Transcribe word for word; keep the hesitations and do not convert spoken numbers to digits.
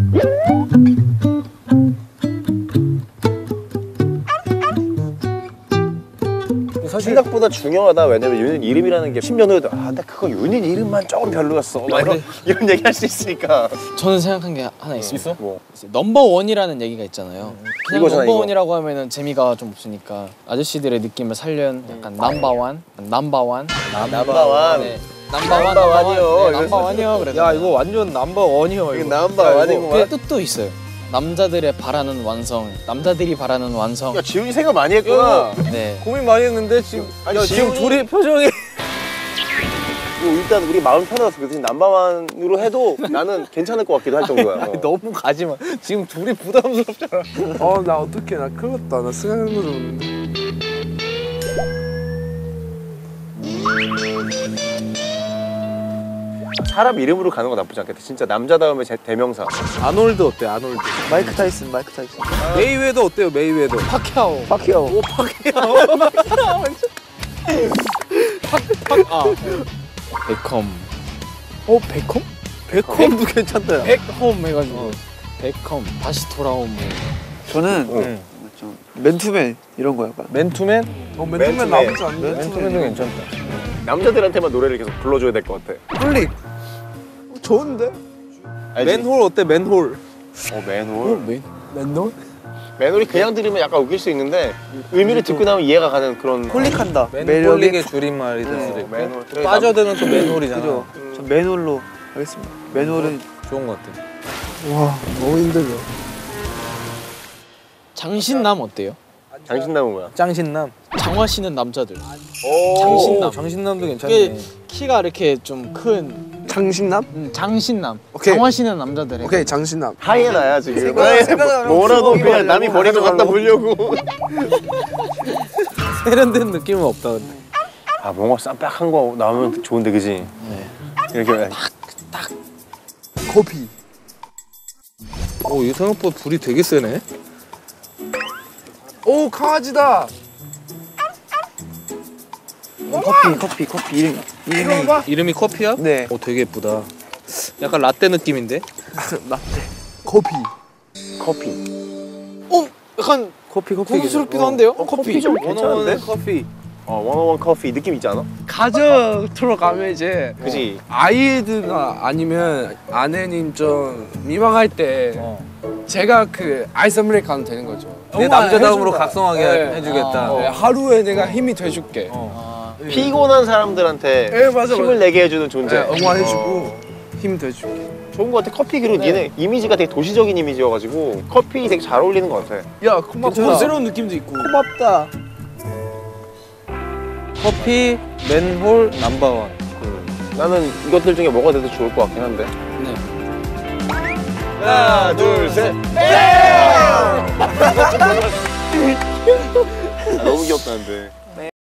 사실 생각보다 중요하다. 왜냐면 유닛 이름이라는 게 십 년 후에도 아 근데 그거 유닛 이름만 조금 별로였어 막 이런, 이런 얘기 할 수 있으니까. 저는 생각한 게 하나 있습니다. 있어? 뭐? 넘버원이라는 얘기가 있잖아요. 그냥 이거잖아, 넘버원이라고 하면은 재미가 좀 없으니까 아저씨들의 느낌을 살려는 약간 넘버원, 넘버원, 넘버원. 네. 넘버원, 넘버원이요. 넘버원이요. 그래서 야 이거 완전 넘버원이요. 이거 넘버원이구만. 그 뜻도 있어요. 남자들의 바라는 완성, 남자들이 바라는 완성. 야 지훈이 생각 많이 했구나. 네. 고민 많이 했는데 지금 아니, 야, 지금 지훈이- 둘이 표정이 뭐 일단 우리 마음 편해서 그 대신 남바만으로 해도 나는 괜찮을 것 같기도 할 정도야. 어. 너무 가지마. 지금 둘이 부담스럽잖아. 어 나 어떡해 나 큰일 났다 나 생각한 거 좀. 사람 이름으로 가는 거 나쁘지 않겠다. 진짜 남자다움의 제- 대명사. 아놀드 어때? 아놀드. 마이크 타이슨 마이크 타이슨. 메이웨더 어때요? 메이웨더. 파키아오. 파키아오. 오 파키아오. 아. 베컴. 어 베컴? 베컴도 괜찮다. 백홈 해가지고 베컴 다시 돌아온 뭐. 저는 응. 좀 맨투맨 이런 거 약간. 맨투맨? 어 맨투맨. 맨투맨 나쁘지 않네. 맨투맨도 괜찮다. 남자들한테만 노래를 계속 불러줘야 될 것 같아. 플릭. 좋은데? 알지? 맨홀 어때? 맨홀. 어 맨홀. 맨. 맨놀? 맨홀이 그냥 들으면 약간 웃길 수 있는데 의미를 듣고 나면 이해가 가는 그런. 콜릭한다. 맨홀릭의 줄임말이 될 수도 어, 있고. 맨홀. 또 빠져드는 또 맨홀이잖아. 그죠? 저 맨홀로 하겠습니다. 맨홀은 좋은 것 같아. 와 너무 힘들어. 장신남 어때요? 장신남은 뭐야? 짱신남. 장화시는 남자들. 오. 장신남. 장신남도 이게 괜찮네. 키가 이렇게 좀 큰 장신남? 음, 장신남. 오케이. 장화시는 남자들. 오케이 장신남. 하이에나야 지금. 생각- 하이에나. 생각하면 뭐라도 주먹이 그냥 남이 말고 버리는 거 갖다 가져가려고. 물려고. 세련된 느낌은 없다 근데. 아 뭔가 쌈박한 거 나오면 좋은데 그지? 네. 이렇게 커피. 오, 이 생각보다 불이 되게 세네. 오 강아지다. 커피 커피 커피 이름 이름이. 이름이 커피야? 네. 오, 되게 예쁘다. 약간 라떼 느낌인데? 라떼. 커피. 커피. 어, 약간 커피 커피. 고급스럽기도 한데요? 커피. 좀 원어원 괜찮은데? 커피. 어 원어원 커피 느낌 있지 않아? 가정으로 가면 이제 그지? 아이들가 아니면 아내님 좀 미망할 때 어. 제가 그 아이스 아메리카노 되는 거죠. 내 정말 남자다움으로 해준다. 각성하게 네. 해주겠다. 어. 네, 하루에 내가 힘이 돼줄게. 어. 아, 피곤한 사람들한테 네, 맞아, 힘을 맞아. 내게 해주는 존재. 네, 응원해주고 어. 힘 돼줄게. 좋은 거 같아. 커피 그리고 네. 얘네 이미지가 되게 도시적인 이미지여가지고 커피 되게 잘 어울리는 것 같아. 야 고맙다. 고급스러운 느낌도 있고. 고맙다. 커피, 맨홀, 넘버원. 나는 이것들 중에 뭐가 돼도 좋을 것 같긴 한데. 네. 하나, 둘, 셋. 아, 너무 귀엽다는데.